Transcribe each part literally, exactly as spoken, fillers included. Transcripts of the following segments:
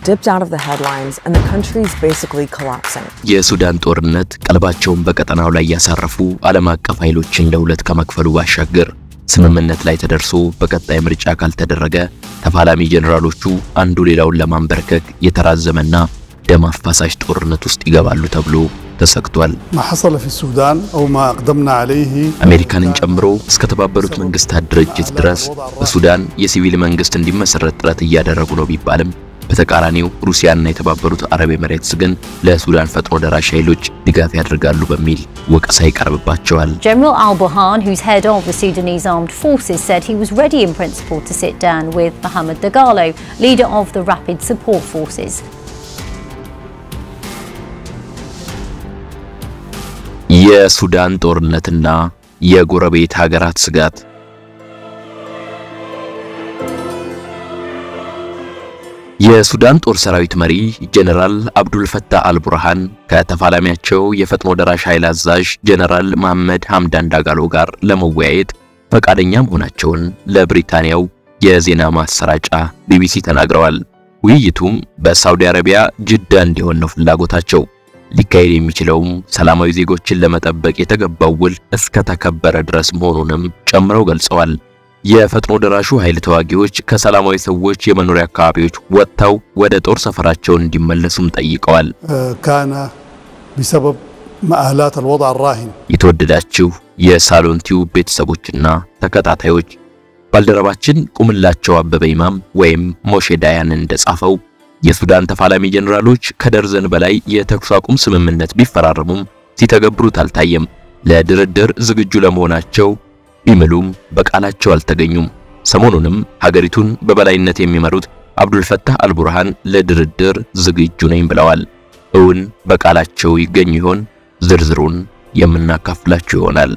dipped out of the headlines and the country's basically collapsing. የሱዳን ጦርነት ቀልባቸውን በቀጠናው ላይ ያሳረፉ ዓለም አቀፍ ኃይሎችን ለሁለት ከመክፈሉ ባሻገር ስምምነት ላይ ተደርሶ በቀጣይ ምርጫ ካልተደረገ ተፋላሚ ጀነራሎቹ አንዱ ሌላውን ለማንበርከክ የተራዘመና ደም አፋሳሽ ጦርነት ውስጥ ይገባሉ ተብሎ ተሰክቷል። ما حصل في السودان أو ما أقدمنا عليه አሜሪካንን ጨምሮ እስከ ተባበሩት መንግስታት ድርጅት ድረስ በሱዳን የሲቪል መንግስት እንዲመሰረት ጥረት እያደረጉ ነው ቢባልም በተቃራኒው ሩሲያና የተባበሩት አረብ ኤሚሬትስ ግን ለሱዳን ፈጥኖ ደራሽ ኃይሎች ድጋፍ ያደርጋሉ በሚል ወቀሳ ይቀርብባቸዋል። General Al-Burhan, who's head of the Sudanese armed forces, said he was ready in principle to sit down with Mohamed Dagalo, leader of the Rapid Support Forces. የሱዳን ጦርነትና የጎረቤት ሀገራት ስጋት የሱዳን ጦር ሰራዊት መሪ ጀነራል አብዱል ፈታህ አልቡርሃን ከተፋላሚያቸው የፈጥኖ ደራሽ ኃይል አዛዥ ጀነራል መሐመድ ሐምዳን ዳጋሎ ጋር ለመወያየት ፈቃደኛ መሆናቸውን ለብሪታንያው የዜና ማሰራጫ ቢቢሲ ተናግረዋል። ውይይቱም በሳውዲ አረቢያ ጅዳ እንዲሆን ነው ፍላጎታቸው። ሊካሄድ የሚችለውም ሰላማዊ ዜጎችን ለመጠበቅ የተገባው ውል እስከ ተከበረ ድረስ መሆኑንም ጨምረው ገልጸዋል። የፈጥኖ ደራሹ ኃይል ተዋጊዎች ከሰላማዊ ሰዎች የመኖሪያ አካባቢዎች ወጥተው ወደ ጦር ሰፈራቸው እንዲመለሱም ጠይቀዋል። كان بسبب مآلات الوضع الراهن የተወደዳችሁ የሳሎን ቲዩብ ቤተሰቦችና ተከታታዮች ባልደረባችን ቁምላቸው አበበ ኢማም ወይም ሞሼ ዳያን እንደጻፈው የሱዳን ተፋላሚ ጀነራሎች ከደርዘን በላይ የተኩስ አቁም ስምምነት ቢፈራረሙም ሲተገብሩት አልታየም። ለድርድር ዝግጁ ለመሆናቸው ቢምሉም በቃላቸው አልተገኙም። ሰሞኑንም ሀገሪቱን በበላይነት የሚመሩት አብዱል ፈታህ አልቡርሃን ለድርድር ዝግጁ ነኝ ብለዋል። እውን በቃላቸው ይገኙ ይሆን? ዝርዝሩን የምናካፍላችሁ ይሆናል።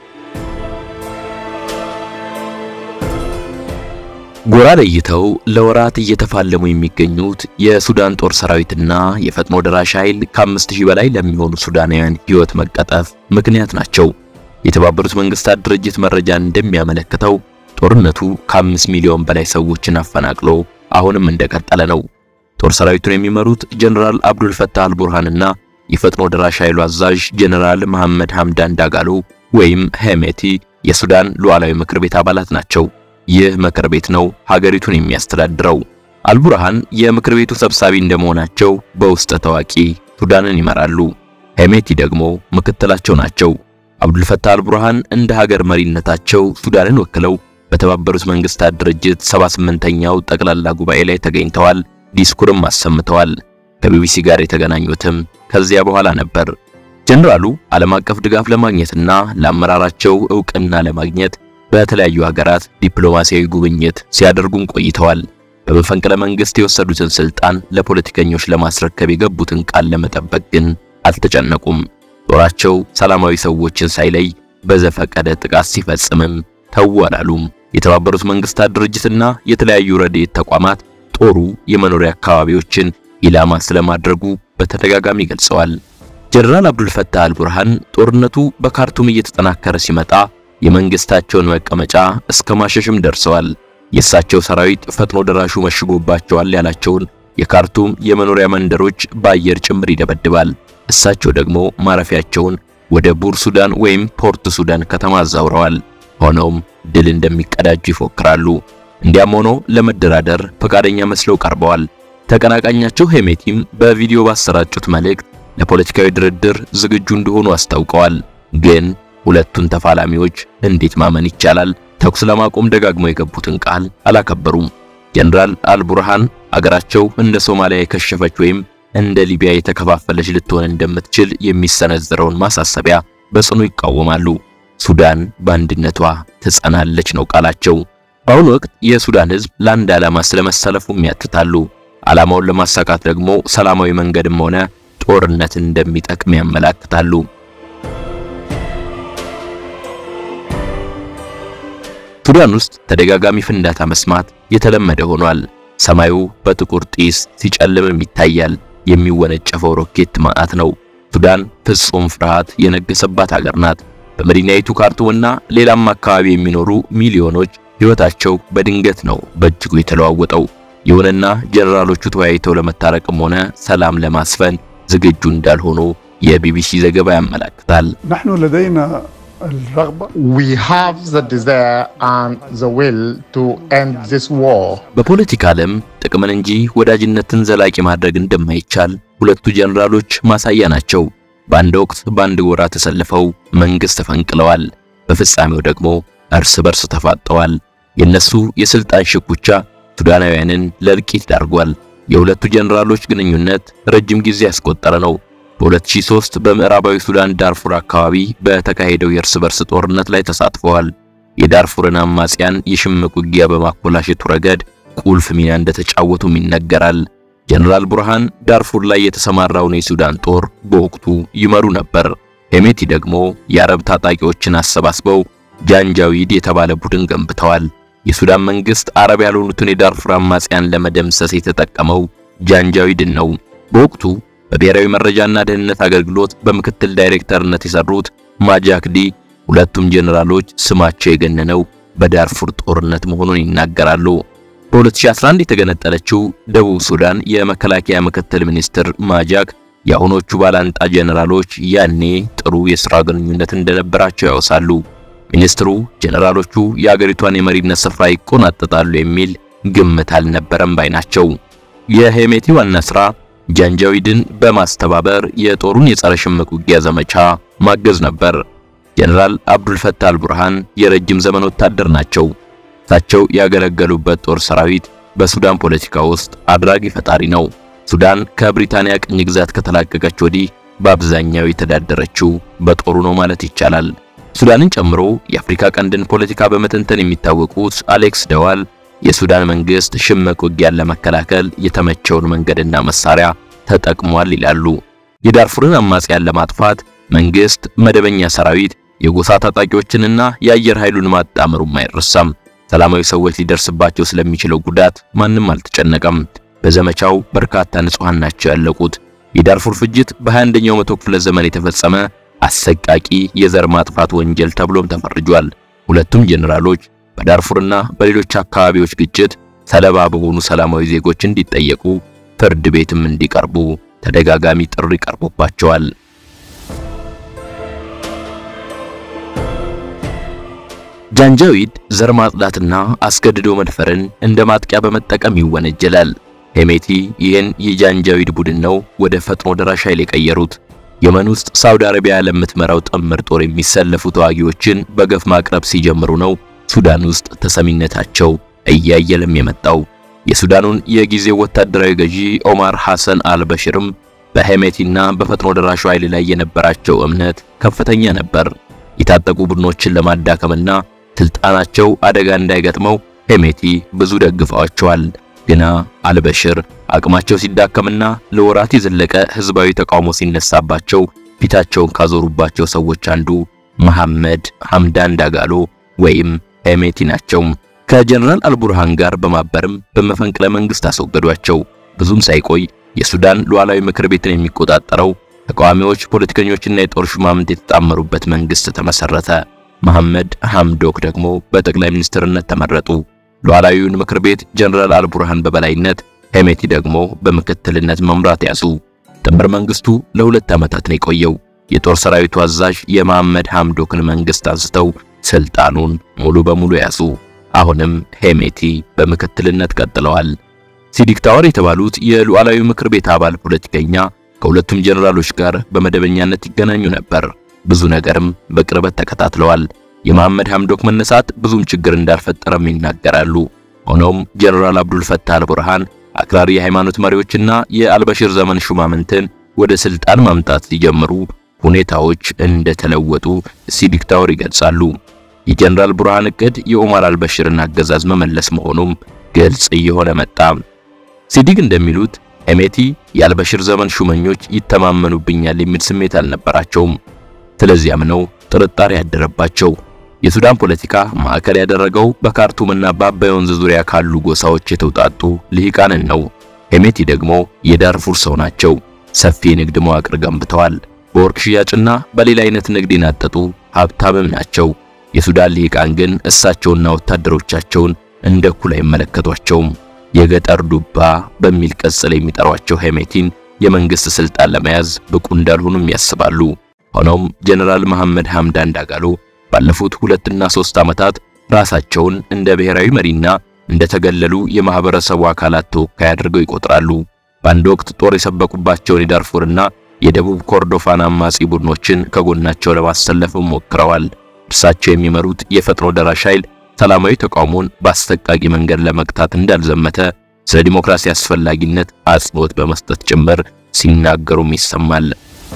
ጎራ ለይተው ለወራት እየተፋለሙ የሚገኙት የሱዳን ጦር ሰራዊትና የፈጥኖ ደራሽ ኃይል ከአምስት ሺህ በላይ ለሚሆኑ ሱዳናውያን ሕይወት መቀጠፍ ምክንያት ናቸው። የተባበሩት መንግስታት ድርጅት መረጃ እንደሚያመለክተው ጦርነቱ ከአምስት ሚሊዮን በላይ ሰዎችን አፈናቅሎ አሁንም እንደቀጠለ ነው። ጦር ሰራዊቱን የሚመሩት ጀነራል አብዱል ፈታህ አልቡርሃንና የፈጥኖ ደራሽ ኃይሉ አዛዥ ጀነራል መሐመድ ሐምዳን ዳጋሎ ወይም ሄሜቲ የሱዳን ሉዓላዊ ምክር ቤት አባላት ናቸው። ይህ ምክር ቤት ነው ሀገሪቱን የሚያስተዳድረው። አልቡርሃን የምክር ቤቱ ሰብሳቢ እንደመሆናቸው በውስጥ ታዋቂ ሱዳንን ይመራሉ። ሄሜቲ ደግሞ ምክትላቸው ናቸው። አብዱል ፈታህ አልቡርሃን እንደ ሀገር መሪነታቸው ሱዳንን ወክለው በተባበሩት መንግስታት ድርጅት ሰባ ስምንተኛው ጠቅላላ ጉባኤ ላይ ተገኝተዋል። ዲስኩርም አሰምተዋል። ከቢቢሲ ጋር የተገናኙትም ከዚያ በኋላ ነበር። ጀነራሉ ዓለም አቀፍ ድጋፍ ለማግኘትና ለአመራራቸው ዕውቅና ለማግኘት በተለያዩ ሀገራት ዲፕሎማሲያዊ ጉብኝት ሲያደርጉን ቆይተዋል። በመፈንቅለ መንግስት የወሰዱትን ስልጣን ለፖለቲከኞች ለማስረከብ የገቡትን ቃል ለመጠበቅ ግን አልተጨነቁም። ጦራቸው ሰላማዊ ሰዎችን ሳይለይ በዘፈቀደ ጥቃት ሲፈጽምም ተዋላሉም። የተባበሩት መንግስታት ድርጅትና የተለያዩ ረድኤት ተቋማት ጦሩ የመኖሪያ አካባቢዎችን ኢላማ ስለማድረጉ በተደጋጋሚ ገልጸዋል። ጀነራል አብዱል ፈታህ አልቡርሃን ጦርነቱ በካርቱም እየተጠናከረ ሲመጣ የመንግስታቸውን መቀመጫ እስከ ማሸሽም ደርሰዋል። የእሳቸው ሰራዊት ፈጥኖ ደራሹ መሽጎባቸዋል ያላቸውን የካርቱም የመኖሪያ መንደሮች በአየር ጭምር ይደበድባል። እሳቸው ደግሞ ማረፊያቸውን ወደ ቡር ሱዳን ወይም ፖርት ሱዳን ከተማ አዛውረዋል። ሆኖም ድል እንደሚቀዳጁ ይፎክራሉ። እንዲያም ሆኖ ለመደራደር ፈቃደኛ መስለው ቀርበዋል። ተቀናቃኛቸው ሄሜቲም በቪዲዮ ባሰራጩት መልእክት ለፖለቲካዊ ድርድር ዝግጁ እንደሆኑ አስታውቀዋል። ግን ሁለቱን ተፋላሚዎች እንዴት ማመን ይቻላል? ተኩስ ለማቆም ደጋግመው የገቡትን ቃል አላከበሩም። ጀነራል አልቡርሃን አገራቸው እንደ ሶማሊያ የከሸፈች ወይም እንደ ሊቢያ የተከፋፈለች ልትሆን እንደምትችል የሚሰነዘረውን ማሳሰቢያ በጽኑ ይቃወማሉ። ሱዳን በአንድነቷ ትጸናለች ነው ቃላቸው። በአሁኑ ወቅት የሱዳን ሕዝብ ለአንድ ዓላማ ስለመሰለፉም ያትታሉ። ዓላማውን ለማሳካት ደግሞ ሰላማዊ መንገድም ሆነ ጦርነት እንደሚጠቅም ያመለክታሉ። ሱዳን ውስጥ ተደጋጋሚ ፍንዳታ መስማት የተለመደ ሆኗል። ሰማዩ በጥቁር ጢስ ሲጨልምም ይታያል። የሚወነጨፈው ሮኬት ማዕት ነው። ሱዳን ፍጹም ፍርሃት የነገሰባት ሀገር ናት። በመዲናይቱ ካርቱምና ሌላም አካባቢ የሚኖሩ ሚሊዮኖች ሕይወታቸው በድንገት ነው በእጅጉ የተለዋወጠው። ይሁንና ጀነራሎቹ ተወያይተው ለመታረቅም ሆነ ሰላም ለማስፈን ዝግጁ እንዳልሆኑ የቢቢሲ ዘገባ ያመለክታል። نحن لدينا الرغبة We have the desire and the will to end this war. በፖለቲካ ዓለም ጥቅምን እንጂ ወዳጅነትን ዘላቂ ማድረግ እንደማይቻል ሁለቱ ጀነራሎች ማሳያ ናቸው። በአንድ ወቅት በአንድ ጎራ ተሰልፈው መንግስት ፈንቅለዋል። በፍጻሜው ደግሞ እርስ በርስ ተፋጠዋል። የነሱ የስልጣን ሽኩቻ ሱዳናውያንን ለእልቂት ዳርጓል። የሁለቱ ጀነራሎች ግንኙነት ረጅም ጊዜ ያስቆጠረ ነው። በ2003 በምዕራባዊ ሱዳን ዳርፉር አካባቢ በተካሄደው የእርስ በርስ ጦርነት ላይ ተሳትፈዋል። የዳርፉርን አማጽያን የሽምቅ ውጊያ በማኮላሸቱ ረገድ ቁልፍ ሚና እንደተጫወቱም ይነገራል። ጀነራል ቡርሃን ዳርፉር ላይ የተሰማራውን የሱዳን ጦር በወቅቱ ይመሩ ነበር። ሄሜቲ ደግሞ የአረብ ታጣቂዎችን አሰባስበው ጃንጃዊድ የተባለ ቡድን ገንብተዋል። የሱዳን መንግስት አረብ ያልሆኑትን የዳርፉር አማጽያን ለመደምሰስ የተጠቀመው ጃንጃዊድን ነው። በወቅቱ በብሔራዊ መረጃና ደህንነት አገልግሎት በምክትል ዳይሬክተርነት የሰሩት ማጃክዲ ሁለቱም ጀነራሎች ስማቸው የገነነው በዳርፉር ጦርነት መሆኑን ይናገራሉ። በ2011 የተገነጠለችው ደቡብ ሱዳን የመከላከያ ምክትል ሚኒስትር ማጃክ የአሁኖቹ ባላንጣ ጀነራሎች ያኔ ጥሩ የሥራ ግንኙነት እንደነበራቸው ያወሳሉ። ሚኒስትሩ ጀነራሎቹ የአገሪቷን የመሪነት ስፍራ ይቆናጠጣሉ የሚል ግምት አልነበረም ባይ ናቸው። የሄሜቲ ዋና ሥራ ጃንጃዊድን በማስተባበር የጦሩን የጸረ ሽምቅ ውጊያ ዘመቻ ማገዝ ነበር። ጀነራል አብዱል ፈታህ አልቡርሃን የረጅም ዘመን ወታደር ናቸው። እሳቸው ያገለገሉበት ጦር ሰራዊት በሱዳን ፖለቲካ ውስጥ አድራጊ ፈጣሪ ነው። ሱዳን ከብሪታንያ ቅኝ ግዛት ከተላቀቀች ወዲህ በአብዛኛው የተዳደረችው በጦሩ ነው ማለት ይቻላል። ሱዳንን ጨምሮ የአፍሪካ ቀንድን ፖለቲካ በመተንተን የሚታወቁት አሌክስ ደዋል የሱዳን መንግስት ሽምቅ ውጊያን ለመከላከል የተመቸውን መንገድና መሳሪያ ተጠቅሟል ይላሉ። የዳርፉርን አማጽያን ለማጥፋት መንግስት መደበኛ ሰራዊት፣ የጎሳ ታጣቂዎችንና የአየር ኃይሉን ማጣመሩም አይረሳም። ሰላማዊ ሰዎች ሊደርስባቸው ስለሚችለው ጉዳት ማንም አልተጨነቀም። በዘመቻው በርካታ ንጹሃን ናቸው ያለቁት። የዳርፉር ፍጅት በ21ኛው መቶ ክፍለ ዘመን የተፈጸመ አሰቃቂ የዘር ማጥፋት ወንጀል ተብሎም ተፈርጇል። ሁለቱም ጀነራሎች በዳርፉርና በሌሎች አካባቢዎች ግጭት ሰለባ በሆኑ ሰላማዊ ዜጎች እንዲጠየቁ ፍርድ ቤትም እንዲቀርቡ ተደጋጋሚ ጥሪ ቀርቦባቸዋል። ጃንጃዊድ ዘር ማጽዳትና አስገድዶ መድፈርን እንደ ማጥቂያ በመጠቀም ይወነጀላል። ሄሜቲ ይህን የጃንጃዊድ ቡድን ነው ወደ ፈጥኖ ደራሽ ኃይል የቀየሩት። የመን ውስጥ ሳውዲ አረቢያ ለምትመራው ጥምር ጦር የሚሰለፉ ተዋጊዎችን በገፍ ማቅረብ ሲጀምሩ ነው ሱዳን ውስጥ ተሰሚነታቸው እያየለም የመጣው። የሱዳኑን የጊዜው ወታደራዊ ገዢ ኦማር ሐሰን አልበሽርም በሄሜቲና በፈጥኖ ደራሹ ኃይል ላይ የነበራቸው እምነት ከፍተኛ ነበር። የታጠቁ ቡድኖችን ለማዳከምና ስልጣናቸው አደጋ እንዳይገጥመው ሄሜቲ ብዙ ደግፈዋቸዋል። ግና አልበሽር አቅማቸው ሲዳከምና ለወራት የዘለቀ ህዝባዊ ተቃውሞ ሲነሳባቸው ፊታቸውን ካዞሩባቸው ሰዎች አንዱ መሐመድ ሐምዳን ዳጋሎ ወይም ሄሜቲ ናቸው። ከጀነራል አልቡርሃን ጋር በማበርም በመፈንቅለ መንግስት አስወገዷቸው። ብዙም ሳይቆይ የሱዳን ሉዓላዊ ምክር ቤትን የሚቆጣጠረው ተቃዋሚዎች፣ ፖለቲከኞችና የጦር ሹማምንት የተጣመሩበት መንግስት ተመሰረተ። መሐመድ ሐምዶክ ደግሞ በጠቅላይ ሚኒስትርነት ተመረጡ። ሉዓላዊውን ምክር ቤት ጀነራል አልቡርሃን በበላይነት፣ ሄሜቲ ደግሞ በምክትልነት መምራት ያዙ። ጥምር መንግስቱ ለሁለት ዓመታት ነው የቆየው። የጦር ሰራዊቱ አዛዥ የመሐመድ ሐምዶክን መንግስት አንስተው ስልጣኑን ሙሉ በሙሉ ያዙ። አሁንም ሄሜቲ በምክትልነት ቀጥለዋል። ሲዲክ ታወር የተባሉት የሉዓላዊ ምክር ቤት አባል ፖለቲከኛ ከሁለቱም ጀነራሎች ጋር በመደበኛነት ይገናኙ ነበር። ብዙ ነገርም በቅርበት ተከታትለዋል። የመሐመድ ሐምዶክ መነሳት ብዙም ችግር እንዳልፈጠረም ይናገራሉ። ሆኖም ጀነራል አብዱል ፈታህ አልቡርሃን አክራሪ የሃይማኖት መሪዎችና የአልበሽር ዘመን ሹማምንትን ወደ ስልጣን ማምጣት ሲጀምሩ ሁኔታዎች እንደተለወጡ ሲዲክ ታወር ይገልጻሉ። የጀነራል ቡርሃን እቅድ የኦማር አልበሽርን አገዛዝ መመለስ መሆኑም ግልጽ እየሆነ መጣ። ሲዲክ እንደሚሉት ሄሜቲ የአልበሽር ዘመን ሹመኞች ይተማመኑብኛል የሚል ስሜት አልነበራቸውም። ስለዚያም ነው ጥርጣሬ ያደረባቸው። የሱዳን ፖለቲካ ማዕከል ያደረገው በካርቱምና በአባይ ወንዝ ዙሪያ ካሉ ጎሳዎች የተውጣጡ ልሂቃንን ነው። ሄሜቲ ደግሞ የዳርፉር ሰው ናቸው። ሰፊ ንግድ መዋቅር ገንብተዋል። በወርቅ ሽያጭና በሌላ አይነት ንግድ የናጠጡ ሀብታምም ናቸው። የሱዳን ልሂቃን ግን እሳቸውና ወታደሮቻቸውን እንደ እኩል አይመለከቷቸውም። የገጠር ዱባ በሚል ቅጽል የሚጠሯቸው ሄሜቲን የመንግስት ስልጣን ለመያዝ ብቁ እንዳልሆኑም ያስባሉ። ሆኖም ጀነራል መሐመድ ሐምዳን ዳጋሎ ባለፉት ሁለትና ሶስት ዓመታት ራሳቸውን እንደ ብሔራዊ መሪና እንደተገለሉ የማህበረሰቡ አካላት ተወካይ አድርገው ይቆጥራሉ። በአንድ ወቅት ጦር የሰበቁባቸውን የዳርፉርና የደቡብ ኮርዶፋን አማጺ ቡድኖችን ከጎናቸው ለማሰለፍ ሞክረዋል። እርሳቸው የሚመሩት የፈጥኖ ደራሽ ኃይል ሰላማዊ ተቃውሞን በአስተቃቂ መንገድ ለመግታት እንዳልዘመተ ስለ ዲሞክራሲ አስፈላጊነት አጽንኦት በመስጠት ጭምር ሲናገሩም ይሰማል።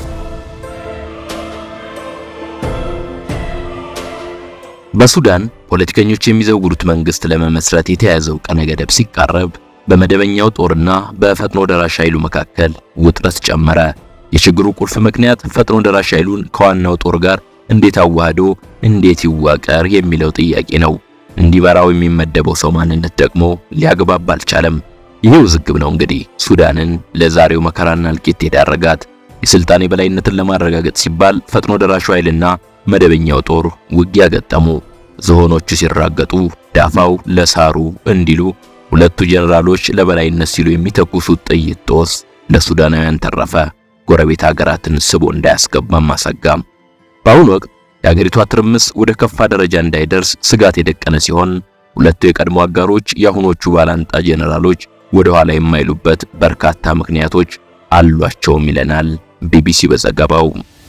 በሱዳን ፖለቲከኞች የሚዘውሩት መንግስት ለመመስረት የተያዘው ቀነ ገደብ ሲቃረብ በመደበኛው ጦርና በፈጥኖ ደራሽ ኃይሉ መካከል ውጥረት ጨመረ። የችግሩ ቁልፍ ምክንያት ፈጥኖ ደራሽ ኃይሉን ከዋናው ጦር ጋር እንዴት አዋህዶ እንዴት ይዋቀር የሚለው ጥያቄ ነው። እንዲመራው የሚመደበው ሰው ማንነት ደግሞ ሊያግባባ አልቻለም። ይሄ ውዝግብ ነው እንግዲህ ሱዳንን ለዛሬው መከራና እልቂት የዳረጋት። የስልጣኔ በላይነትን ለማረጋገጥ ሲባል ፈጥኖ ደራሹ ኃይልና መደበኛው ጦር ውጊያ ገጠሙ። ዝሆኖቹ ሲራገጡ ዳፋው ለሳሩ እንዲሉ ሁለቱ ጀነራሎች ለበላይነት ሲሉ የሚተኩሱት ጥይት ጦስ ለሱዳናውያን ተረፈ። ጎረቤት ሀገራትን ስቦ እንዳያስገባም አሰጋም። በአሁኑ ወቅት የሀገሪቷ ትርምስ ወደ ከፋ ደረጃ እንዳይደርስ ስጋት የደቀነ ሲሆን ሁለቱ የቀድሞ አጋሮች የአሁኖቹ ባላንጣ ጀነራሎች ወደ ኋላ የማይሉበት በርካታ ምክንያቶች አሏቸውም ይለናል ቢቢሲ በዘገባው።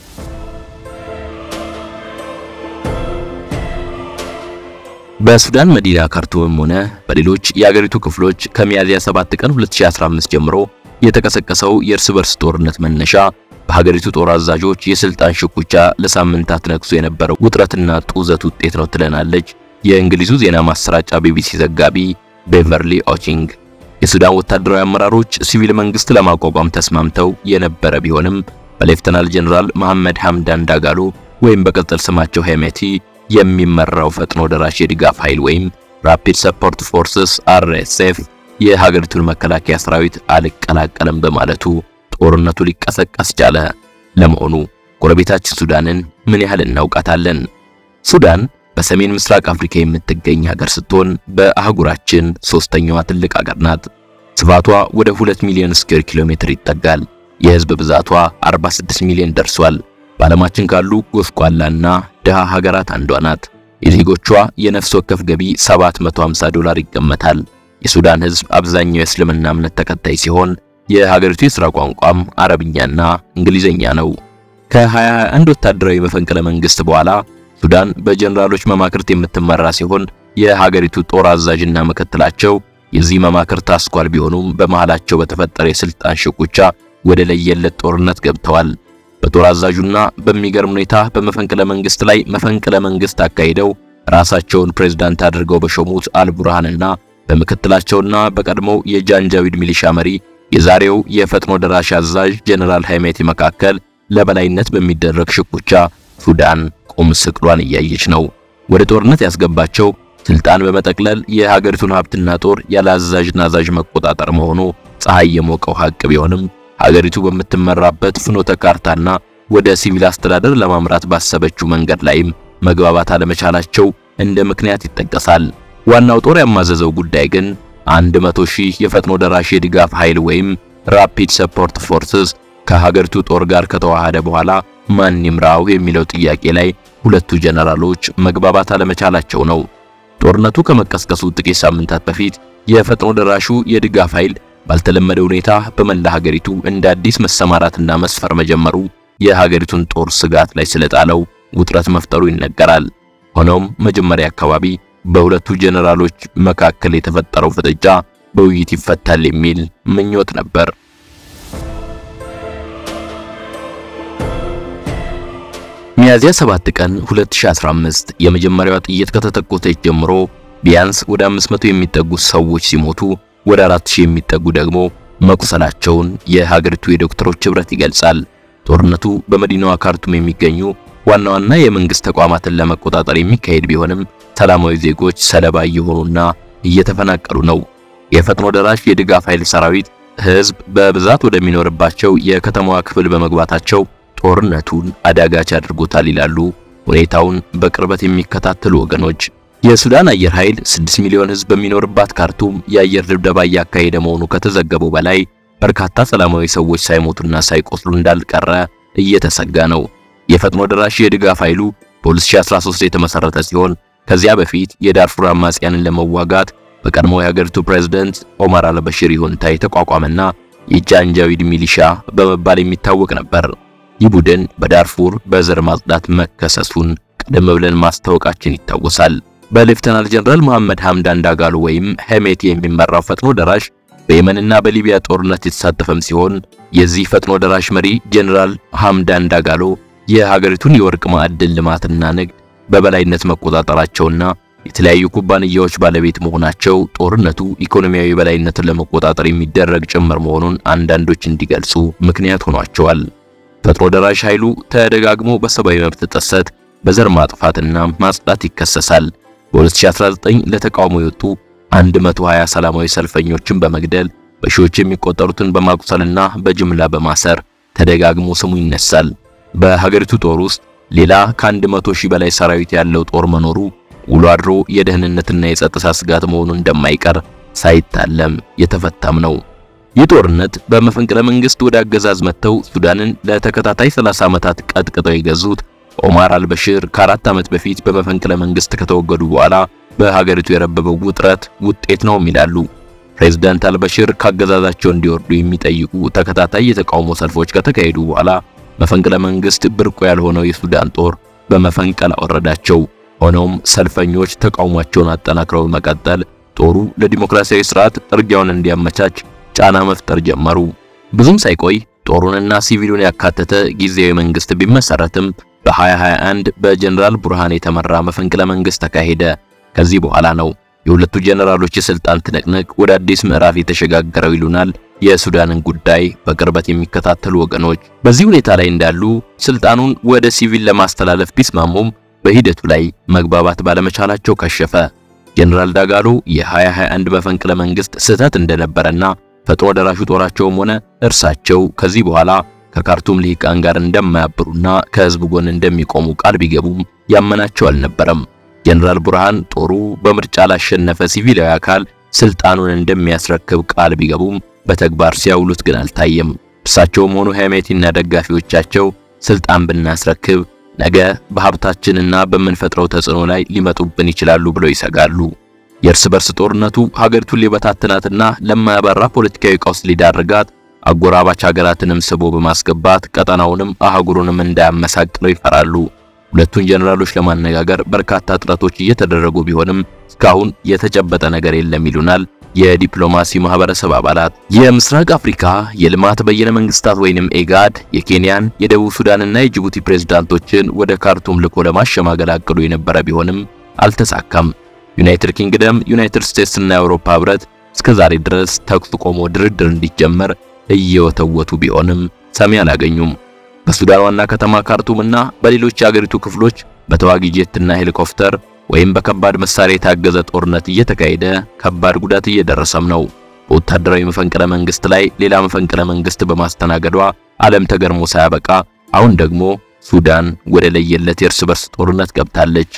በሱዳን መዲና ካርቱምም ሆነ በሌሎች የሀገሪቱ ክፍሎች ከሚያዝያ ሰባት ቀን ሁለት ሺህ አስራ አምስት ጀምሮ የተቀሰቀሰው የእርስ በርስ ጦርነት መነሻ በሀገሪቱ ጦር አዛዦች የስልጣን ሽኩቻ ለሳምንታት ነክሶ የነበረው ውጥረትና ጡዘት ውጤት ነው ትለናለች የእንግሊዙ ዜና ማሰራጫ ቢቢሲ ዘጋቢ ቤቨርሊ ኦቺንግ። የሱዳን ወታደራዊ አመራሮች ሲቪል መንግስት ለማቋቋም ተስማምተው የነበረ ቢሆንም በሌፍተናል ጀነራል መሐመድ ሐምዳን ዳጋሎ ወይም በቅጽል ስማቸው ሄሜቲ የሚመራው ፈጥኖ ደራሽ የድጋፍ ኃይል ወይም ራፒድ ሰፖርት ፎርስስ አርኤስኤፍ የሀገሪቱን መከላከያ ሰራዊት አልቀላቀለም በማለቱ ጦርነቱ ሊቀሰቀስ ቻለ። ለመሆኑ ጎረቤታችን ሱዳንን ምን ያህል እናውቃታለን? ሱዳን በሰሜን ምስራቅ አፍሪካ የምትገኝ ሀገር ስትሆን በአህጉራችን ሶስተኛዋ ትልቅ ሀገር ናት። ስፋቷ ወደ ሁለት ሚሊዮን ስኩዌር ኪሎ ሜትር ይጠጋል። የህዝብ ብዛቷ አርባ ስድስት ሚሊዮን ደርሷል። በዓለማችን ካሉ ጎስቋላና ድሃ ሀገራት አንዷ ናት። የዜጎቿ የነፍስ ወከፍ ገቢ ሰባት መቶ ሃምሳ ዶላር ይገመታል። የሱዳን ህዝብ አብዛኛው የእስልምና እምነት ተከታይ ሲሆን የሀገሪቱ የሥራ ቋንቋም አረብኛና እንግሊዘኛ ነው። ከ21 ወታደራዊ መፈንቅለ መንግስት በኋላ ሱዳን በጀነራሎች መማክርት የምትመራ ሲሆን የሀገሪቱ ጦር አዛዥና ምክትላቸው የዚህ መማክርት አስኳል ቢሆኑም በመሃላቸው በተፈጠረ የስልጣን ሽኩቻ ወደ ለየለት ጦርነት ገብተዋል። በጦር አዛዡና በሚገርም ሁኔታ በመፈንቅለ መንግስት ላይ መፈንቅለ መንግስት አካሂደው ራሳቸውን ፕሬዝዳንት አድርገው በሾሙት አልቡርሃንና በምክትላቸውና በቀድሞው የጃንጃዊድ ሚሊሻ መሪ የዛሬው የፈጥኖ ደራሽ አዛዥ ጀነራል ሄሜቲ መካከል ለበላይነት በሚደረግ ሽኩቻ ሱዳን ቁም ስቅሏን እያየች ነው። ወደ ጦርነት ያስገባቸው ስልጣን በመጠቅለል የሀገሪቱን ሀብትና ጦር ያለ አዛዥና አዛዥ መቆጣጠር መሆኑ ፀሐይ የሞቀው ሀቅ ቢሆንም ሀገሪቱ በምትመራበት ፍኖተ ካርታና ወደ ሲቪል አስተዳደር ለማምራት ባሰበችው መንገድ ላይም መግባባት አለመቻላቸው እንደ ምክንያት ይጠቀሳል። ዋናው ጦር ያማዘዘው ጉዳይ ግን አንድ መቶ ሺህ የፈጥኖ ደራሽ የድጋፍ ኃይል ወይም ራፒድ ሰፖርት ፎርስስ ከሀገሪቱ ጦር ጋር ከተዋሃደ በኋላ ማን ይምራው የሚለው ጥያቄ ላይ ሁለቱ ጀነራሎች መግባባት አለመቻላቸው ነው። ጦርነቱ ከመቀስቀሱ ጥቂት ሳምንታት በፊት የፈጥኖ ደራሹ የድጋፍ ኃይል ባልተለመደ ሁኔታ በመላ ሀገሪቱ እንደ አዲስ መሰማራትና መስፈር መጀመሩ የሀገሪቱን ጦር ስጋት ላይ ስለጣለው ውጥረት መፍጠሩ ይነገራል። ሆኖም መጀመሪያ አካባቢ በሁለቱ ጀነራሎች መካከል የተፈጠረው ፍጥጫ በውይይት ይፈታል የሚል ምኞት ነበር። ሚያዝያ ሰባት ቀን ሁለት ሺህ አስራ አምስት የመጀመሪያው ጥይት ከተተኮሰች ጀምሮ ቢያንስ ወደ አምስት መቶ የሚጠጉ ሰዎች ሲሞቱ ወደ አራት ሺህ የሚጠጉ ደግሞ መቁሰላቸውን የሀገሪቱ የዶክተሮች ህብረት ይገልጻል። ጦርነቱ በመዲናዋ ካርቱም የሚገኙ ዋና ዋና የመንግስት ተቋማትን ለመቆጣጠር የሚካሄድ ቢሆንም ሰላማዊ ዜጎች ሰለባ እየሆኑና እየተፈናቀሉ ነው። የፈጥኖ ደራሽ የድጋፍ ኃይል ሰራዊት ህዝብ በብዛት ወደሚኖርባቸው የከተማዋ ክፍል በመግባታቸው ጦርነቱን አዳጋች አድርጎታል ይላሉ ሁኔታውን በቅርበት የሚከታተሉ ወገኖች። የሱዳን አየር ኃይል ስድስት ሚሊዮን ህዝብ በሚኖርባት ካርቱም የአየር ድብደባ እያካሄደ መሆኑ ከተዘገበው በላይ በርካታ ሰላማዊ ሰዎች ሳይሞቱና ሳይቆስሉ እንዳልቀረ እየተሰጋ ነው። የፈጥኖ ደራሽ የድጋፍ ኃይሉ በ2013 የተመሰረተ ሲሆን ከዚያ በፊት የዳርፉር አማጽያንን ለመዋጋት በቀድሞው የሀገሪቱ ፕሬዝዳንት ኦማር አልበሽር ይሁንታ የተቋቋመና የጃንጃዊድ ሚሊሻ በመባል የሚታወቅ ነበር። ይህ ቡድን በዳርፉር በዘር ማጽዳት መከሰሱን ቀደም ብለን ማስታወቃችን ይታወሳል። በሌፍተናል ጀነራል መሐመድ ሐምዳን ዳጋሎ ወይም ሄሜቲ የሚመራው ፈጥኖ ደራሽ በየመንና በሊቢያ ጦርነት የተሳተፈም ሲሆን የዚህ ፈጥኖ ደራሽ መሪ ጀነራል ሐምዳን ዳጋሎ የሀገሪቱን የወርቅ ማዕድን ልማትና ንግድ በበላይነት መቆጣጠራቸውና የተለያዩ ኩባንያዎች ባለቤት መሆናቸው ጦርነቱ ኢኮኖሚያዊ በላይነትን ለመቆጣጠር የሚደረግ ጭምር መሆኑን አንዳንዶች እንዲገልጹ ምክንያት ሆኗቸዋል። ፈጥኖ ደራሽ ኃይሉ ተደጋግሞ በሰብአዊ መብት ጥሰት፣ በዘር ማጥፋትና ማጽዳት ይከሰሳል። በ2019 ለተቃውሞ የወጡ አንድ መቶ ሃያ ሰላማዊ ሰልፈኞችን በመግደል በሺዎች የሚቆጠሩትን በማቁሰልና በጅምላ በማሰር ተደጋግሞ ስሙ ይነሳል። በሀገሪቱ ጦር ውስጥ ሌላ ከአንድ መቶ ሺህ በላይ ሰራዊት ያለው ጦር መኖሩ ውሎ አድሮ የደህንነትና የጸጥታ ስጋት መሆኑ እንደማይቀር ሳይታለም የተፈታም ነው። ይህ ጦርነት በመፈንቅለ መንግስት ወደ አገዛዝ መጥተው ሱዳንን ለተከታታይ ሰላሳ ዓመታት ቀጥቅጠው የገዙት ኦማር አልበሽር ከአራት ዓመት በፊት በመፈንቅለ መንግስት ከተወገዱ በኋላ በሀገሪቱ የረበበው ውጥረት ውጤት ነው ይላሉ። ፕሬዝዳንት አልበሽር ካገዛዛቸው እንዲወርዱ የሚጠይቁ ተከታታይ የተቃውሞ ሰልፎች ከተካሄዱ በኋላ መፈንቅለ መንግስት ብርቁ ያልሆነው የሱዳን ጦር በመፈንቀል አወረዳቸው። ሆኖም ሰልፈኞች ተቃውሟቸውን አጠናክረው መቀጠል ጦሩ ለዲሞክራሲያዊ ስርዓት ጥርጊያውን እንዲያመቻች ጫና መፍጠር ጀመሩ። ብዙም ሳይቆይ ጦሩንና ሲቪሉን ያካተተ ጊዜያዊ መንግስት ቢመሰረትም በ2021 በጀነራል ቡርሃን የተመራ መፈንቅለ መንግስት ተካሄደ። ከዚህ በኋላ ነው የሁለቱ ጀነራሎች የስልጣን ትንቅንቅ ወደ አዲስ ምዕራፍ የተሸጋገረው ይሉናል የሱዳንን ጉዳይ በቅርበት የሚከታተሉ ወገኖች። በዚህ ሁኔታ ላይ እንዳሉ ስልጣኑን ወደ ሲቪል ለማስተላለፍ ቢስማሙም በሂደቱ ላይ መግባባት ባለመቻላቸው ከሸፈ። ጀነራል ዳጋሎ የ2021 መፈንቅለ መንግስት ስህተት እንደነበረና ፈጥኖ ደራሹ ጦራቸውም ሆነ እርሳቸው ከዚህ በኋላ ከካርቱም ልሂቃን ጋር እንደማያብሩና ከህዝብ ጎን እንደሚቆሙ ቃል ቢገቡም ያመናቸው አልነበረም። ጀነራል ቡርሃን ጦሩ በምርጫ ላሸነፈ ሲቪላዊ አካል ስልጣኑን እንደሚያስረክብ ቃል ቢገቡም በተግባር ሲያውሉት ግን አልታየም። እርሳቸውም ሆኑ ሄሜቲና ደጋፊዎቻቸው ስልጣን ብናስረክብ ነገ በሀብታችንና በመንፈጥረው ተጽዕኖ ላይ ሊመጡብን ይችላሉ ብለው ይሰጋሉ። የእርስ በርስ ጦርነቱ ሀገሪቱን ሊበታትናትና ለማያባራ ፖለቲካዊ ቀውስ ሊዳርጋት አጎራባች ሀገራትንም ስቦ በማስገባት ቀጠናውንም አህጉሩንም እንዳያመሳቅለው ይፈራሉ። ሁለቱን ጀነራሎች ለማነጋገር በርካታ ጥረቶች እየተደረጉ ቢሆንም እስካሁን የተጨበጠ ነገር የለም ይሉናል የዲፕሎማሲ ማህበረሰብ አባላት። የምስራቅ አፍሪካ የልማት በየነ መንግስታት ወይንም ኤጋድ የኬንያን የደቡብ ሱዳንና የጅቡቲ ፕሬዝዳንቶችን ወደ ካርቱም ልኮ ለማሸማገል አቅዶ የነበረ ቢሆንም አልተሳካም። ዩናይትድ ኪንግደም፣ ዩናይትድ ስቴትስ እና የአውሮፓ ህብረት እስከዛሬ ድረስ ተኩስ ቆሞ ድርድር እንዲጀመር እየወተወቱ ቢሆንም ሰሚ አላገኙም። በሱዳን ዋና ከተማ ካርቱምና በሌሎች የአገሪቱ ክፍሎች በተዋጊ ጄትና ሄሊኮፕተር ወይም በከባድ መሳሪያ የታገዘ ጦርነት እየተካሄደ ከባድ ጉዳት እየደረሰም ነው። በወታደራዊ መፈንቅለ መንግስት ላይ ሌላ መፈንቅለ መንግስት በማስተናገዷ ዓለም ተገርሞ ሳያበቃ አሁን ደግሞ ሱዳን ወደ ለየለት የእርስ በርስ ጦርነት ገብታለች።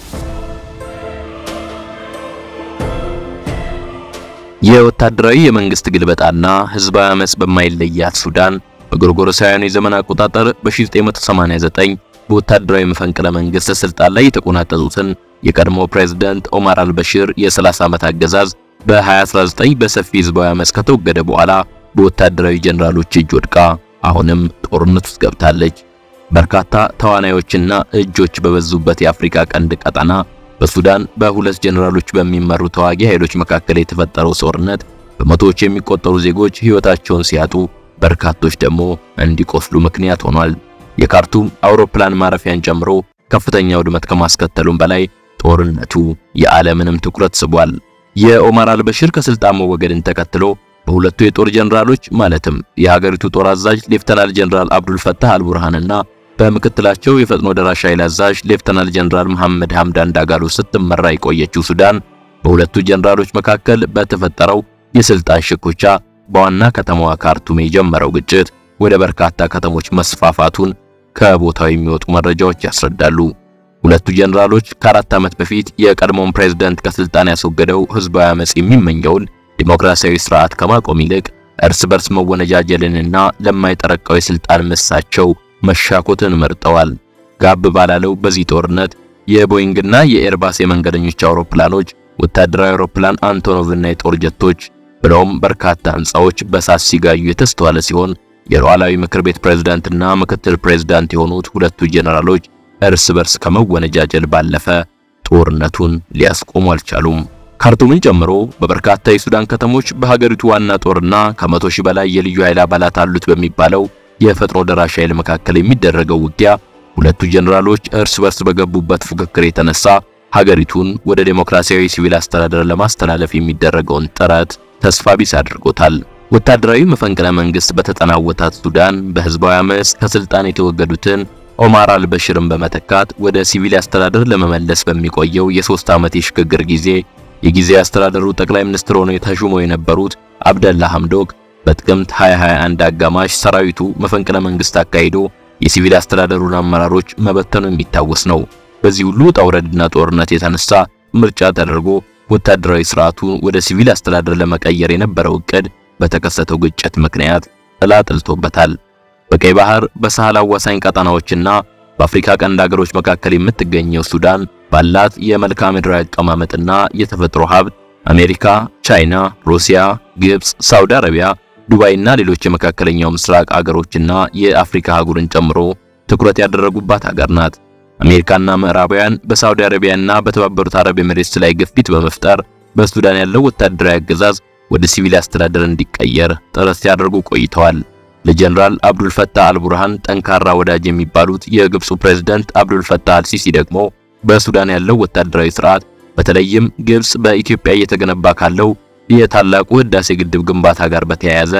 የወታደራዊ የመንግስት ግልበጣና ህዝባዊ አመጽ በማይለያት ሱዳን በጎርጎሮሳውያኑ የዘመን አቆጣጠር በ1989 በወታደራዊ መፈንቅለ መንግስት ስልጣን ላይ የተቆናጠጡትን የቀድሞ ፕሬዝዳንት ኦማር አልበሽር የ30 ዓመት አገዛዝ በ2019 በሰፊ ህዝባዊ አመጽ ከተወገደ በኋላ በወታደራዊ ጀነራሎች እጅ ወድቃ አሁንም ጦርነት ውስጥ ገብታለች። በርካታ ተዋናዮችና እጆች በበዙበት የአፍሪካ ቀንድ ቀጠና በሱዳን በሁለት ጀነራሎች በሚመሩ ተዋጊ ኃይሎች መካከል የተፈጠረው ጦርነት በመቶዎች የሚቆጠሩ ዜጎች ህይወታቸውን ሲያጡ በርካቶች ደግሞ እንዲቆስሉ ምክንያት ሆኗል። የካርቱም አውሮፕላን ማረፊያን ጨምሮ ከፍተኛ ውድመት ከማስከተሉም በላይ ጦርነቱ የዓለምንም ትኩረት ስቧል። የኦማር አልበሽር ከስልጣን መወገድን ተከትሎ በሁለቱ የጦር ጀነራሎች ማለትም የሀገሪቱ ጦር አዛዥ ሌፍተናል ጀነራል አብዱል ፈታህ አልቡርሃንና በምክትላቸው የፈጥኖ ደራሽ ኃይል አዛዥ ሌፍተናል ጀነራል መሐመድ ሐምዳን ዳጋሎ ስትመራ የቆየችው ሱዳን በሁለቱ ጀነራሎች መካከል በተፈጠረው የስልጣን ሽኩቻ በዋና ከተማዋ ካርቱም የጀመረው ግጭት ወደ በርካታ ከተሞች መስፋፋቱን ከቦታው የሚወጡ መረጃዎች ያስረዳሉ። ሁለቱ ጀነራሎች ከአራት ዓመት በፊት የቀድሞውን ፕሬዝዳንት ከስልጣን ያስወገደው ህዝባዊ አመጽ የሚመኘውን ዲሞክራሲያዊ ስርዓት ከማቆም ይልቅ እርስ በርስ መወነጃጀልንና ለማይጠረቀው የስልጣን ምሳቸው መሻኮትን መርጠዋል። ጋብ ባላለው በዚህ ጦርነት የቦይንግና የኤርባስ የመንገደኞች አውሮፕላኖች፣ ወታደራዊ አውሮፕላን አንቶኖቭና የጦር ጀቶች ብለውም በርካታ ህንጻዎች በሳት ሲጋዩ የተስተዋለ ሲሆን የሉዓላዊ ምክር ቤት ፕሬዝዳንትና ምክትል ፕሬዝዳንት የሆኑት ሁለቱ ጀነራሎች እርስ በርስ ከመወነጃጀል ባለፈ ጦርነቱን ሊያስቆሙ አልቻሉም። ካርቱምን ጨምሮ በበርካታ የሱዳን ከተሞች በሀገሪቱ ዋና ጦርና ከመቶ ሺህ በላይ የልዩ ኃይል አባላት አሉት በሚባለው የፈጥኖ ደራሽ ኃይል መካከል የሚደረገው ውጊያ ሁለቱ ጀነራሎች እርስ በርስ በገቡበት ፉክክር የተነሳ ሀገሪቱን ወደ ዴሞክራሲያዊ ሲቪል አስተዳደር ለማስተላለፍ የሚደረገውን ጥረት ተስፋ ቢስ አድርጎታል። ወታደራዊ መፈንቅለ መንግስት በተጠናወታት ሱዳን በህዝባዊ አመጽ ከስልጣን የተወገዱትን ኦማር አልበሽርን በመተካት ወደ ሲቪል አስተዳደር ለመመለስ በሚቆየው የሶስት ዓመት የሽግግር ጊዜ የጊዜያዊ አስተዳደሩ ጠቅላይ ሚኒስትር ሆነው የተሾመው የነበሩት አብደላ ሐምዶክ በጥቅምት ሃያ ሃያ አንድ አጋማሽ ሰራዊቱ መፈንቅለ መንግስት አካሂዶ የሲቪል አስተዳደሩን አመራሮች መበተኑ የሚታወስ ነው። በዚህ ሁሉ ጣውረድና ጦርነት የተነሳ ምርጫ ተደርጎ ወታደራዊ ስርዓቱን ወደ ሲቪል አስተዳደር ለመቀየር የነበረው እቅድ በተከሰተው ግጭት ምክንያት ጥላ ጥልቶበታል። በቀይ ባህር በሳህል አዋሳኝ ቀጠናዎችና በአፍሪካ ቀንድ ሀገሮች መካከል የምትገኘው ሱዳን ባላት የመልክዓ ምድራዊ አቀማመጥና የተፈጥሮ ሀብት አሜሪካ፣ ቻይና፣ ሩሲያ፣ ግብጽ፣ ሳውዲ አረቢያ፣ ዱባይና ሌሎች የመካከለኛው ምስራቅ ሀገሮችና የአፍሪካ አህጉርን ጨምሮ ትኩረት ያደረጉባት ሀገር ናት። አሜሪካና ምዕራባውያን በሳውዲ አረቢያና በተባበሩት አረብ ኤሚሬትስ ላይ ግፊት በመፍጠር በሱዳን ያለው ወታደራዊ አገዛዝ ወደ ሲቪል አስተዳደር እንዲቀየር ጥረት ሲያደርጉ ቆይተዋል። ለጀነራል አብዱል ፈታህ አልቡርሃን ጠንካራ ወዳጅ የሚባሉት የግብፁ ፕሬዝዳንት አብዱል ፈታህ አልሲሲ ደግሞ በሱዳን ያለው ወታደራዊ ስርዓት በተለይም ግብጽ በኢትዮጵያ እየተገነባ ካለው የታላቁ ህዳሴ ግድብ ግንባታ ጋር በተያያዘ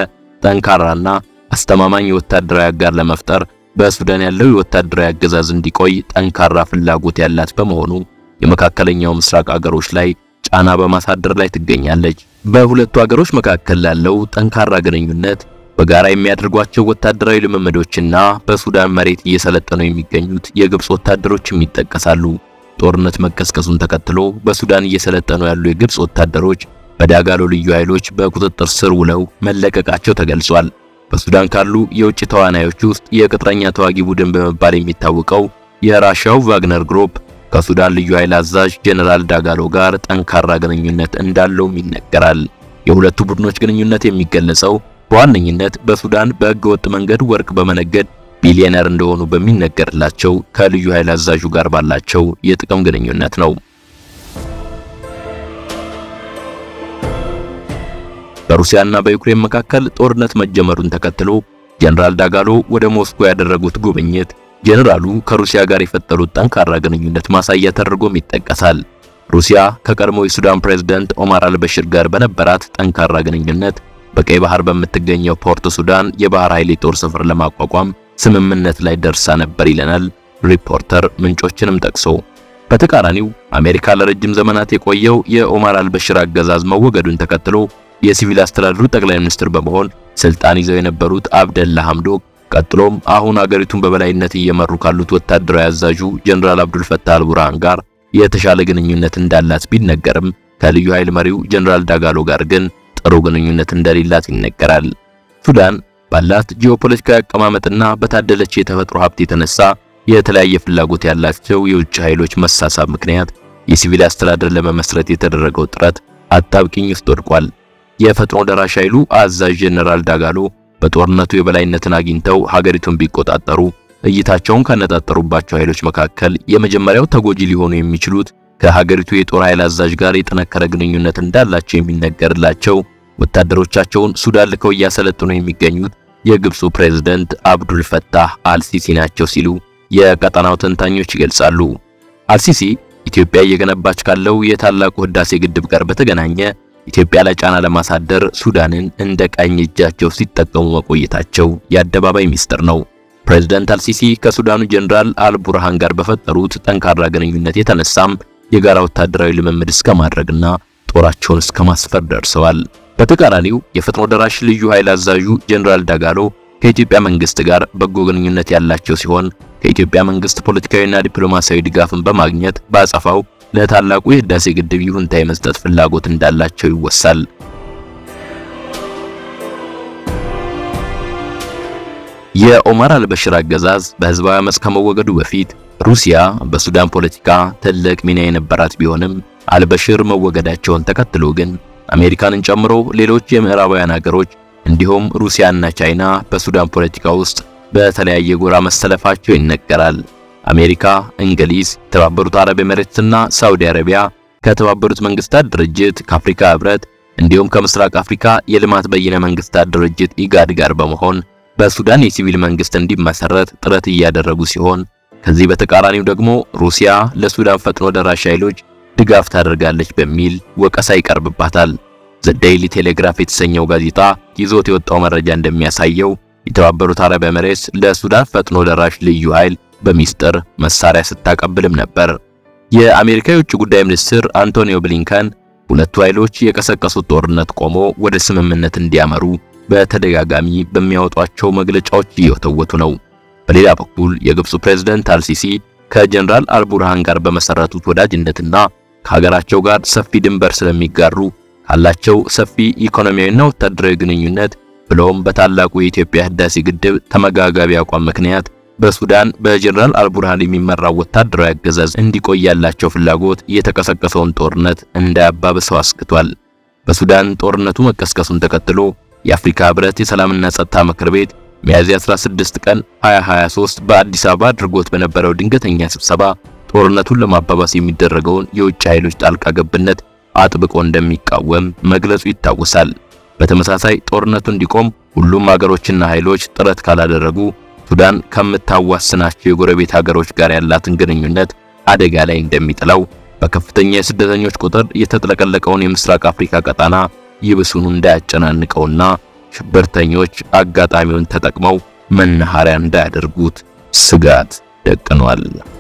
ጠንካራና አስተማማኝ ወታደራዊ አጋር ለመፍጠር በሱዳን ያለው የወታደራዊ አገዛዝ እንዲቆይ ጠንካራ ፍላጎት ያላት በመሆኑ የመካከለኛው ምስራቅ ሀገሮች ላይ ጫና በማሳደር ላይ ትገኛለች። በሁለቱ ሀገሮች መካከል ያለው ጠንካራ ግንኙነት በጋራ የሚያደርጓቸው ወታደራዊ ልምምዶችና በሱዳን መሬት እየሰለጠኑ የሚገኙት የግብጽ ወታደሮችም ይጠቀሳሉ። ጦርነት መቀስቀሱን ተከትሎ በሱዳን እየሰለጠኑ ያሉ የግብጽ ወታደሮች በዳጋሎ ልዩ ኃይሎች በቁጥጥር ስር ውለው መለቀቃቸው ተገልጿል። በሱዳን ካሉ የውጭ ተዋናዮች ውስጥ የቅጥረኛ ተዋጊ ቡድን በመባል የሚታወቀው የራሻው ቫግነር ግሩፕ ከሱዳን ልዩ ኃይል አዛዥ ጀነራል ዳጋሎ ጋር ጠንካራ ግንኙነት እንዳለውም ይነገራል። የሁለቱ ቡድኖች ግንኙነት የሚገለጸው በዋነኝነት በሱዳን በህገወጥ መንገድ ወርቅ በመነገድ ቢሊዮነር እንደሆኑ በሚነገርላቸው ከልዩ ኃይል አዛዡ ጋር ባላቸው የጥቅም ግንኙነት ነው። በሩሲያና በዩክሬን መካከል ጦርነት መጀመሩን ተከትሎ ጀነራል ዳጋሎ ወደ ሞስኮ ያደረጉት ጉብኝት ጀነራሉ ከሩሲያ ጋር የፈጠሩት ጠንካራ ግንኙነት ማሳያ ተደርጎም ይጠቀሳል። ሩሲያ ከቀድሞው የሱዳን ፕሬዝዳንት ኦማር አልበሽር ጋር በነበራት ጠንካራ ግንኙነት በቀይ ባህር በምትገኘው ፖርት ሱዳን የባህር ኃይል ጦር ሰፈር ለማቋቋም ስምምነት ላይ ደርሳ ነበር ይለናል ሪፖርተር ምንጮችንም ጠቅሶ። በተቃራኒው አሜሪካ ለረጅም ዘመናት የቆየው የኦማር አልበሽር አገዛዝ መወገዱን ተከትሎ የሲቪል አስተዳደሩ ጠቅላይ ሚኒስትር በመሆን ስልጣን ይዘው የነበሩት አብደላ ሐምዶክ ቀጥሎም አሁን አገሪቱን በበላይነት እየመሩ ካሉት ወታደራዊ አዛዡ ጀነራል አብዱል ፈታህ አልቡርሃን ጋር የተሻለ ግንኙነት እንዳላት ቢነገርም ከልዩ ኃይል መሪው ጀነራል ዳጋሎ ጋር ግን ጥሩ ግንኙነት እንደሌላት ይነገራል። ሱዳን ባላት ጂኦፖለቲካዊ አቀማመጥና በታደለች የተፈጥሮ ሀብት የተነሳ የተለያየ ፍላጎት ያላቸው የውጭ ኃይሎች መሳሳብ ምክንያት የሲቪል አስተዳደር ለመመስረት የተደረገው ጥረት አጣብቂኝ ውስጥ ወድቋል። የፈጥኖ ደራሽ ኃይሉ አዛዥ ጀነራል ዳጋሎ በጦርነቱ የበላይነትን አግኝተው ሀገሪቱን ቢቆጣጠሩ እይታቸውን ካነጣጠሩባቸው ኃይሎች መካከል የመጀመሪያው ተጎጂ ሊሆኑ የሚችሉት ከሀገሪቱ የጦር ኃይል አዛዥ ጋር የጠነከረ ግንኙነት እንዳላቸው የሚነገርላቸው ወታደሮቻቸውን ሱዳን ልከው እያሰለጠኑ የሚገኙት የግብፁ ፕሬዝዳንት አብዱል ፈታህ አልሲሲ ናቸው ሲሉ የቀጠናው ተንታኞች ይገልጻሉ። አልሲሲ ኢትዮጵያ እየገነባች ካለው የታላቁ ህዳሴ ግድብ ጋር በተገናኘ ኢትዮጵያ ላይ ጫና ለማሳደር ሱዳንን እንደ ቀኝ እጃቸው ሲጠቀሙ መቆየታቸው የአደባባይ ሚስጥር ነው። ፕሬዝዳንት አልሲሲ ከሱዳኑ ጀነራል አልቡርሃን ጋር በፈጠሩት ጠንካራ ግንኙነት የተነሳም የጋራ ወታደራዊ ልምምድ እስከ ማድረግና ጦራቸውን እስከ ማስፈር ደርሰዋል። በተቃራኒው የፈጥኖ ደራሽ ልዩ ኃይል አዛዡ ጀነራል ዳጋሎ ከኢትዮጵያ መንግስት ጋር በጎ ግንኙነት ያላቸው ሲሆን ከኢትዮጵያ መንግስት ፖለቲካዊና ዲፕሎማሲያዊ ድጋፍን በማግኘት ባጸፋው ለታላቁ የህዳሴ ግድብ ይሁንታ የመስጠት ፍላጎት እንዳላቸው ይወሳል። የኦማር አልበሽር አገዛዝ በህዝባዊ አመጽ ከመወገዱ በፊት ሩሲያ በሱዳን ፖለቲካ ትልቅ ሚና የነበራት ቢሆንም አልበሽር መወገዳቸውን ተከትሎ ግን አሜሪካንን ጨምሮ ሌሎች የምዕራባውያን ሀገሮች እንዲሁም ሩሲያና ቻይና በሱዳን ፖለቲካ ውስጥ በተለያየ ጎራ መሰለፋቸው ይነገራል። አሜሪካ፣ እንግሊዝ፣ የተባበሩት አረብ ኤሚሬትስና ሳውዲ አረቢያ ከተባበሩት መንግስታት ድርጅት፣ ከአፍሪካ ህብረት እንዲሁም ከምስራቅ አፍሪካ የልማት በይነ መንግስታት ድርጅት ኢጋድ ጋር በመሆን በሱዳን የሲቪል መንግስት እንዲመሰረት ጥረት እያደረጉ ሲሆን ከዚህ በተቃራኒው ደግሞ ሩሲያ ለሱዳን ፈጥኖ ደራሽ ኃይሎች ድጋፍ ታደርጋለች በሚል ወቀሳ ይቀርብባታል። ዘ ዴይሊ ቴሌግራፍ የተሰኘው ጋዜጣ ይዞት የወጣው መረጃ እንደሚያሳየው የተባበሩት አረብ ኤሚሬትስ ለሱዳን ፈጥኖ ደራሽ ልዩ ኃይል በሚስጥር መሳሪያ ስታቀብልም ነበር። የአሜሪካ የውጭ ጉዳይ ሚኒስትር አንቶኒዮ ብሊንከን ሁለቱ ኃይሎች የቀሰቀሱት ጦርነት ቆሞ ወደ ስምምነት እንዲያመሩ በተደጋጋሚ በሚያወጧቸው መግለጫዎች እየተወቱ ነው። በሌላ በኩል የግብፁ ፕሬዝዳንት አልሲሲ ከጀነራል አልቡርሃን ጋር በመሰረቱት ወዳጅነትና ከሀገራቸው ጋር ሰፊ ድንበር ስለሚጋሩ ካላቸው ሰፊ ኢኮኖሚያዊና ወታደራዊ ግንኙነት ብሎም በታላቁ የኢትዮጵያ ህዳሴ ግድብ ተመጋጋቢ አቋም ምክንያት በሱዳን በጀነራል አልቡርሃን የሚመራው ወታደራዊ አገዛዝ እንዲቆይ ያላቸው ፍላጎት የተቀሰቀሰውን ጦርነት እንዳያባብሰው አስክቷል። በሱዳን ጦርነቱ መቀስቀሱን ተከትሎ የአፍሪካ ህብረት የሰላምና ጸጥታ ምክር ቤት ሚያዝያ አስራ ስድስት ቀን ሃያ ሃያ ሶስት በአዲስ አበባ አድርጎት በነበረው ድንገተኛ ስብሰባ ጦርነቱን ለማባባስ የሚደረገውን የውጭ ኃይሎች ጣልቃ ገብነት አጥብቆ እንደሚቃወም መግለጹ ይታወሳል። በተመሳሳይ ጦርነቱ እንዲቆም ሁሉም ሀገሮችና ኃይሎች ጥረት ካላደረጉ ሱዳን ከምታዋስናቸው የጎረቤት ሀገሮች ጋር ያላትን ግንኙነት አደጋ ላይ እንደሚጥለው በከፍተኛ የስደተኞች ቁጥር የተጥለቀለቀውን የምስራቅ አፍሪካ ቀጣና ይብሱኑ እንዳያጨናንቀውና ሽብርተኞች አጋጣሚውን ተጠቅመው መናኸሪያ እንዳያደርጉት ስጋት ደቅኗል።